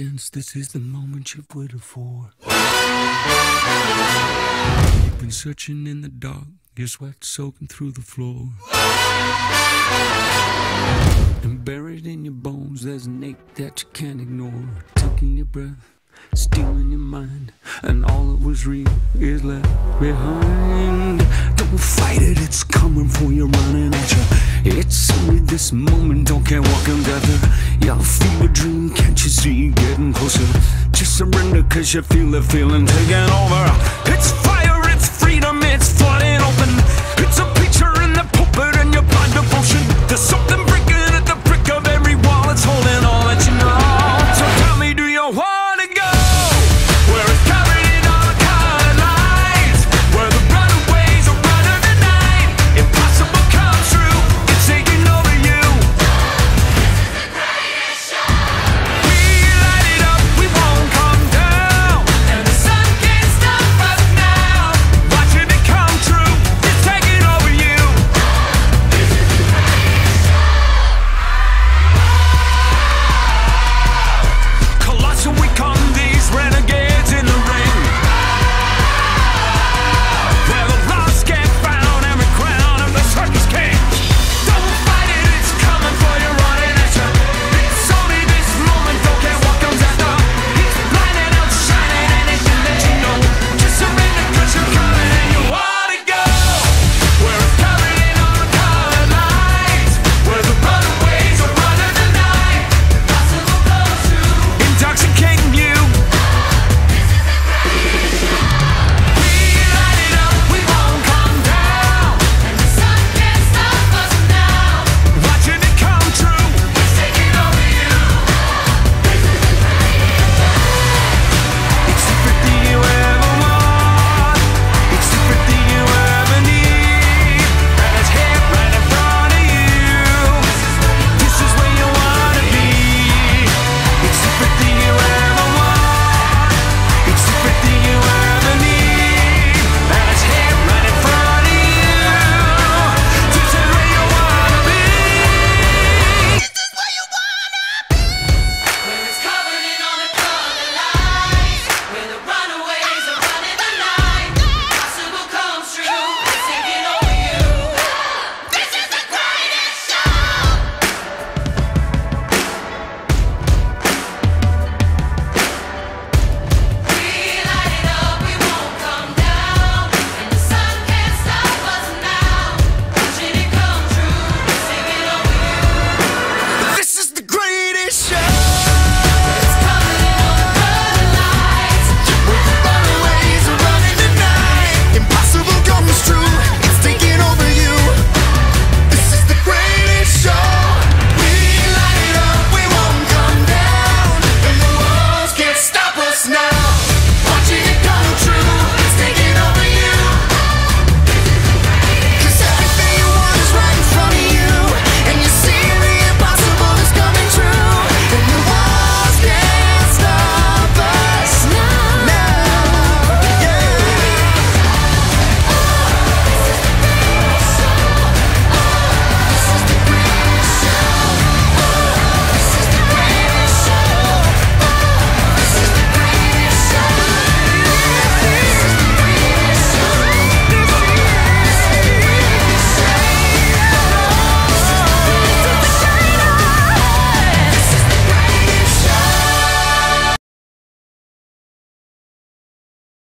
seconds, this is the moment you've waited for. You've been searching in the dark, your sweat soaking through the floor. And buried in your bones, there's an ache that you can't ignore. Taking your breath, stealing your mind, and all that was real is left behind. Don't fight it, it's coming for you, running at you. It's only this moment, don't care what comes after. Y'all feel a dream, can't you see it getting closer? Just surrender cause you feel the feeling taking over. It's fire, it's freedom, it's flooding open. It's a preacher in the pulpit and your blind devotion. There's something